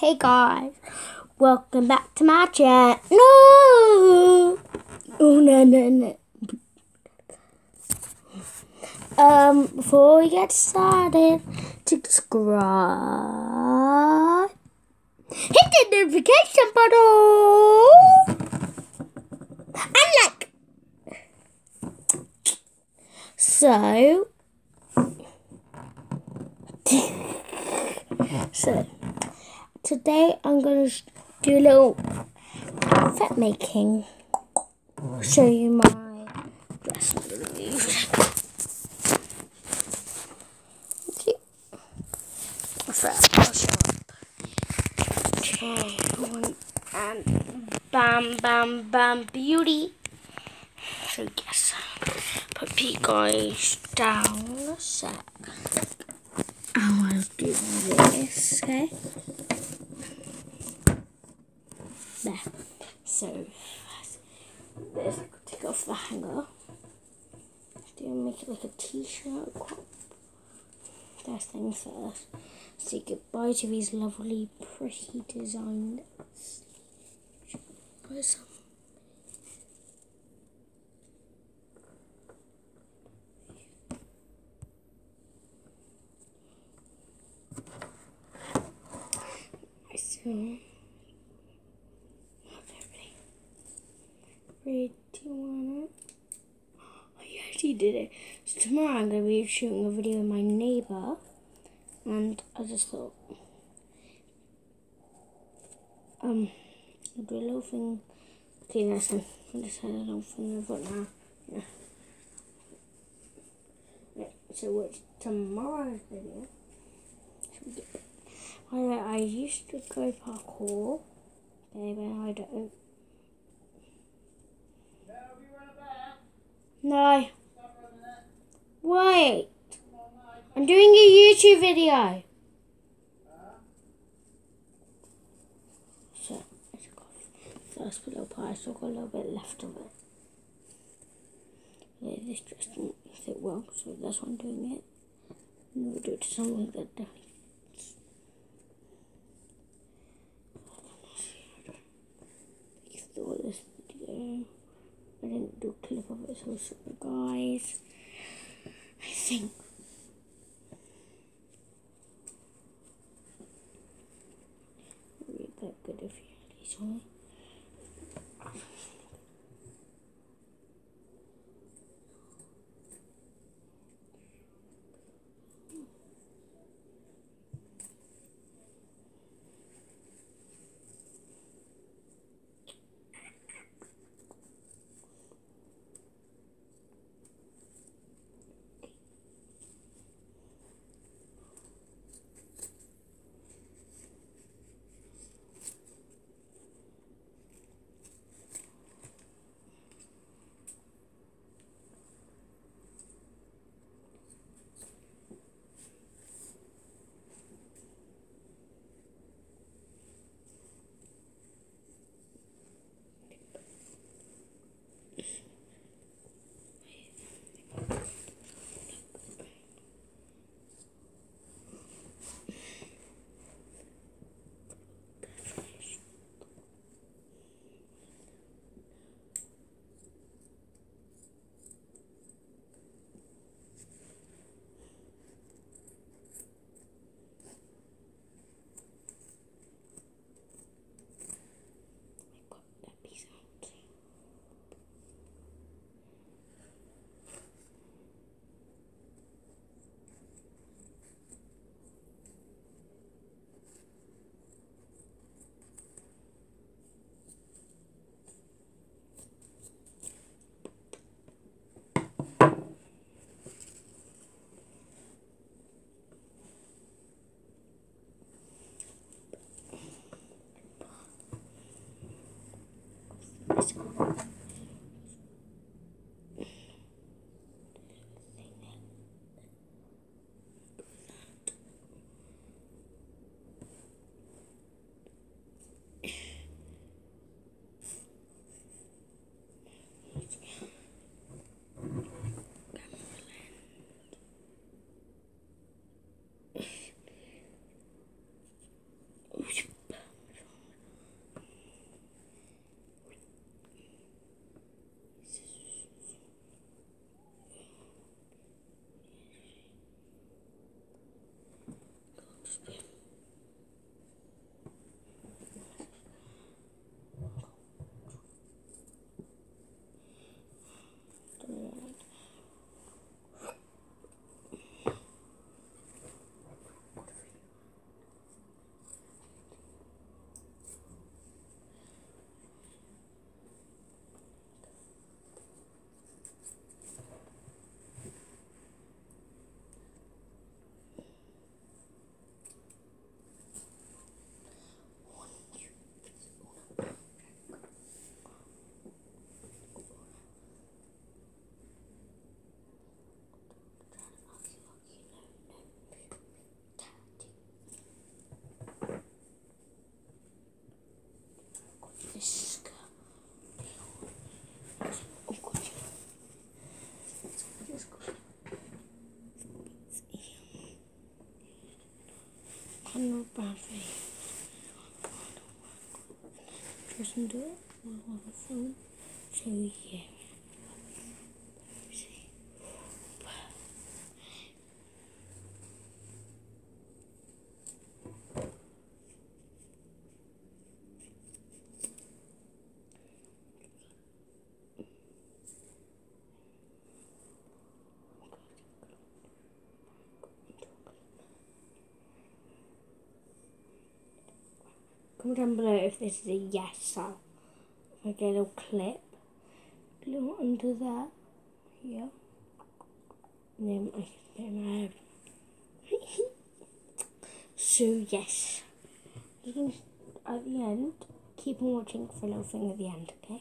Hey guys, welcome back to my channel. No! Oh, no. Before we get started, subscribe, hit the notification button, and like. So today I'm going to do a little outfit making. Show you my dress. First, I'll show up. Okay, and bam, beauty. So yes, put you guys down a sec. I want to do this, okay? There. So, let's take off the hanger. Make it like a t-shirt crop. First things first. Say goodbye to these lovely, pretty designs. Where's some? So, ready? Do you want it? Oh, you actually did it. So tomorrow I'm going to be shooting a video with my neighbour, and I just thought, I'll do a little thing. Okay, listen, I just had a little thing I've got now. Yeah. Right, so what's tomorrow's video? I used to go parkour, baby, I don't. No. Wait. I'm doing a YouTube video. So, first little pie, so I've got a little bit left of it. Yeah, this dress didn't fit well, so that's why I'm doing it. And we'll do it to something that definitely fits. If you thought this video, I didn't do a clip of it, so sorry guys. I think it would be that good if you had these on. This oh god. Kind of bad for you. Doesn't do it on the phone. So yeah. Comment down below if this is a yes. I'll make a little clip. Glue it under that. Yeah. And then I can put it in my head. So yes. You can at the end keep on watching for a little thing at the end, okay?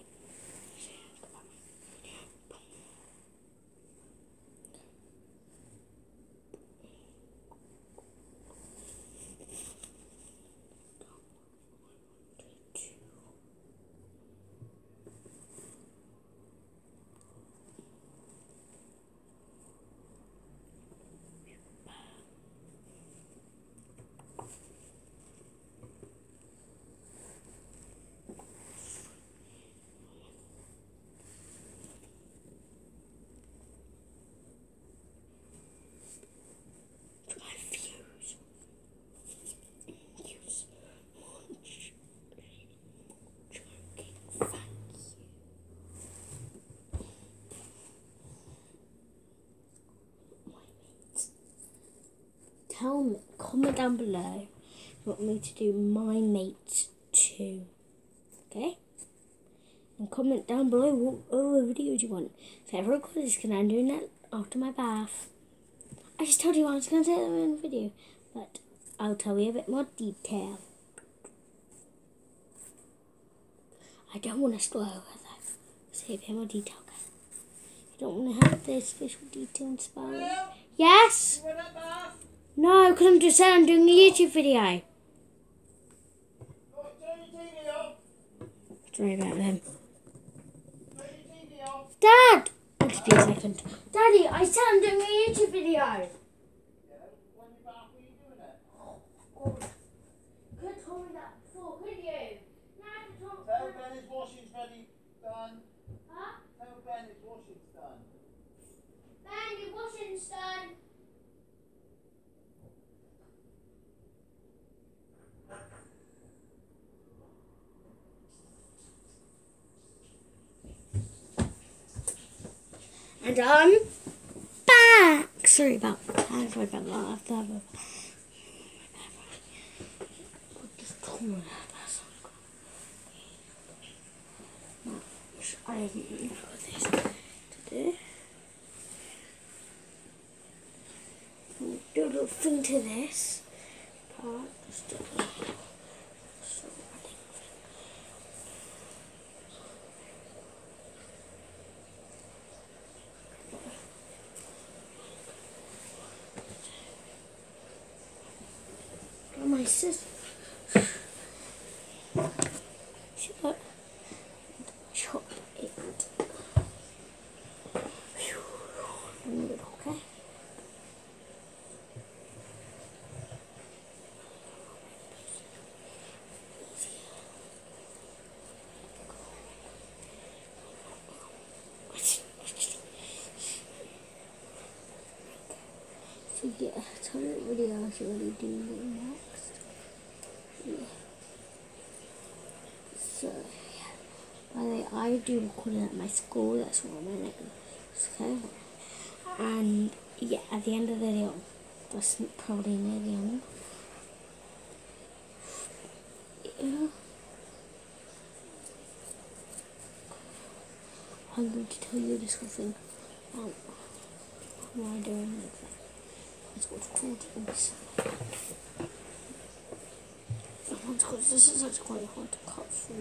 Tell me, comment down below if you want me to do my mates too, okay? And comment down below what other videos you want. So every record is because I'm doing that after my bath. I just told you I was going to say that in the video, but I'll tell you a bit more detail. I don't want to spoil it though. Say a bit more detail, guys. You don't want to have this visual detail and spoil it. Yes? You want that bath? No, because I'm just saying I'm doing a YouTube video. Sorry about them. Dad! I'll just be a second. Daddy, I said I'm doing a YouTube video. Yeah, when you bath, were you doing it? Oh, could have told me that before, could you? Tell Ben his washing's ready, done. Huh? Tell Ben his washing's done. Ben, your washing's done. And I'm back. Sorry about that. Sorry about that. I haven't got this to do. Do a little thing to this part. Just do a little. My sister. See that? Chop it. Okay. So yeah, tell me what videos you want to do next. Yeah. So yeah. By the way, I do recording at my school. That's what my name is. Okay. And yeah, at the end of the video, that's probably near the end. Yeah. I'm going to tell you this whole thing about what I'm doing like that. It's what's called this. Because this is actually quite hard to cut through.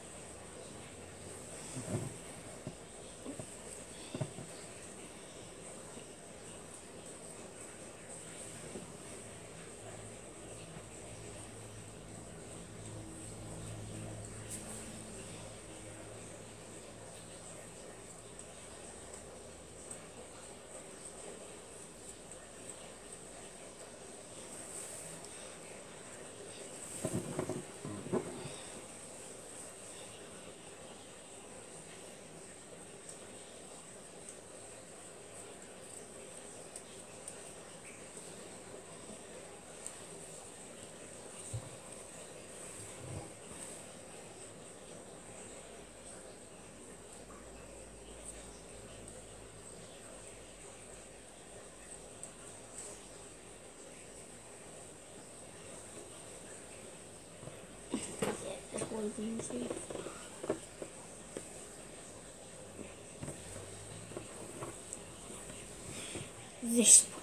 One thing. This one.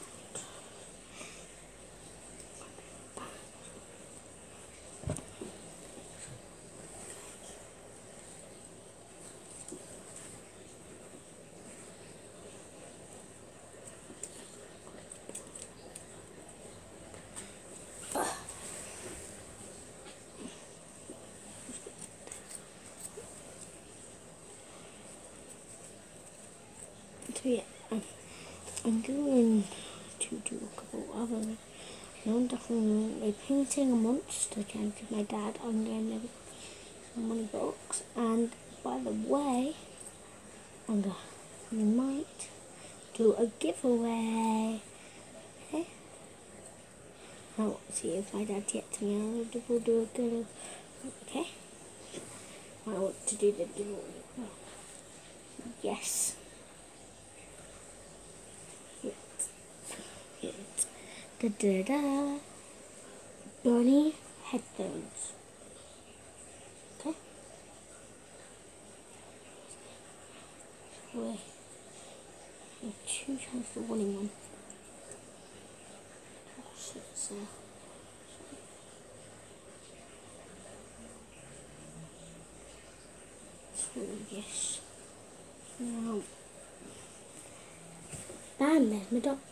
So yeah, I'm going to do a couple other. I'm definitely painting a monster can with my dad. I'm going to some money box, and by the way, we might do a giveaway. Okay. I won't see if my dad gets me. We'll do a giveaway. Okay. I want to do the giveaway. Oh. Yes. Da da da. Bunny headphones. Okay. Wait. 2 times the winning one. Oh shit, so. So yes. Now. Bam, there's my dog.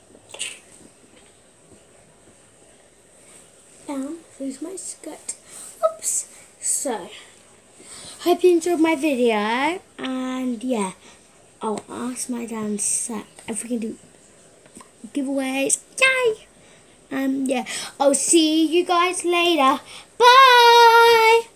Bam, there's my skirt. Oops. So, hope you enjoyed my video. And yeah, I'll ask my dad in a sec if we can do giveaways. Yay! Yeah, I'll see you guys later. Bye!